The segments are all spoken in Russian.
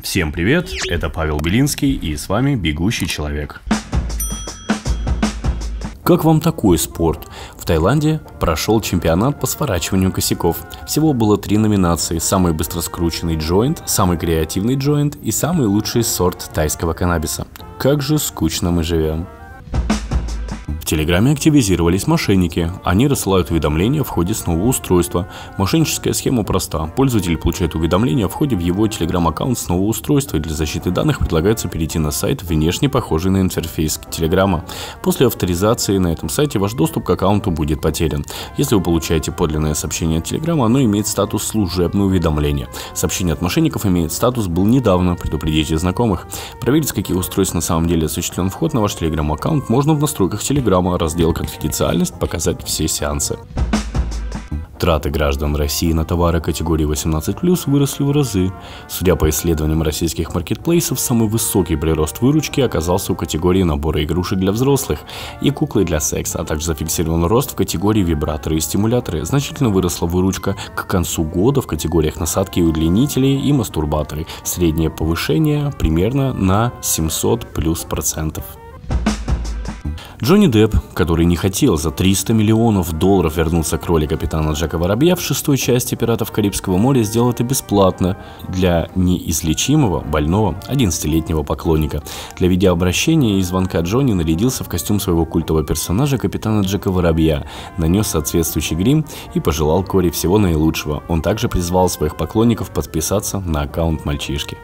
Всем привет, это Павел Белинский и с вами Бегущий человек. Как вам такой спорт? В Таиланде прошел чемпионат по сворачиванию косяков. Всего было 3 номинации: самый быстроскрученный джойнт, самый креативный джойнт и самый лучший сорт тайского каннабиса. Как же скучно мы живем. В Телеграме активизировались мошенники. Они рассылают уведомления в ходе с нового устройства. Мошенническая схема проста. Пользователь получает уведомления о входе в его Telegram-аккаунт с нового устройства, и для защиты данных предлагается перейти на сайт, внешне похожий на интерфейс Телеграма. После авторизации на этом сайте ваш доступ к аккаунту будет потерян. Если вы получаете подлинное сообщение от Телеграма, оно имеет статус служебное уведомление. Сообщение от мошенников имеет статус «был недавно», предупредите знакомых. Проверить, с каких устройств на самом деле осуществлен вход на ваш Telegram-аккаунт, можно в настройках Telegram. Раздел «Конфиденциальность», показать все сеансы. Траты граждан России на товары категории 18+ выросли в разы. Судя по исследованиям российских маркетплейсов, самый высокий прирост выручки оказался у категории набора игрушек для взрослых и куклы для секса, а также зафиксирован рост в категории вибраторы и стимуляторы. Значительно выросла выручка к концу года в категориях насадки и удлинители и мастурбаторы. Среднее повышение примерно на 700+%. Джонни Депп, который не хотел за $300 миллионов вернуться к роли капитана Джека Воробья в 6-й части «Пиратов Карибского моря», сделал это бесплатно для неизлечимого, больного 11-летнего поклонника. Для видеообращения и звонка Джонни нарядился в костюм своего культового персонажа капитана Джека Воробья, нанес соответствующий грим и пожелал Кори всего наилучшего. Он также призвал своих поклонников подписаться на аккаунт мальчишки.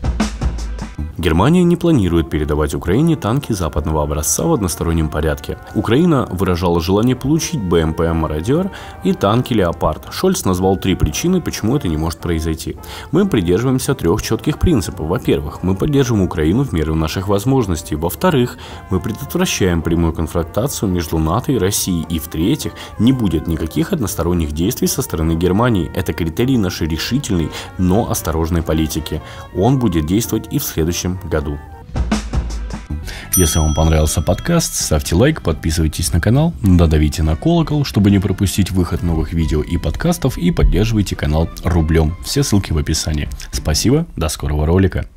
Германия не планирует передавать Украине танки западного образца в одностороннем порядке. Украина выражала желание получить БМП «Мародер» и танки «Леопард». Шольц назвал 3 причины, почему это не может произойти. Мы придерживаемся 3 четких принципов. Во-первых, мы поддерживаем Украину в меру наших возможностей. Во-вторых, мы предотвращаем прямую конфронтацию между НАТО и Россией. И в-третьих, не будет никаких односторонних действий со стороны Германии. Это критерий нашей решительной, но осторожной политики. Он будет действовать и в следующем году. Если вам понравился подкаст, ставьте лайк, подписывайтесь на канал, додавите на колокол, чтобы не пропустить выход новых видео и подкастов, и поддерживайте канал рублем. Все ссылки в описании. Спасибо, до скорого ролика.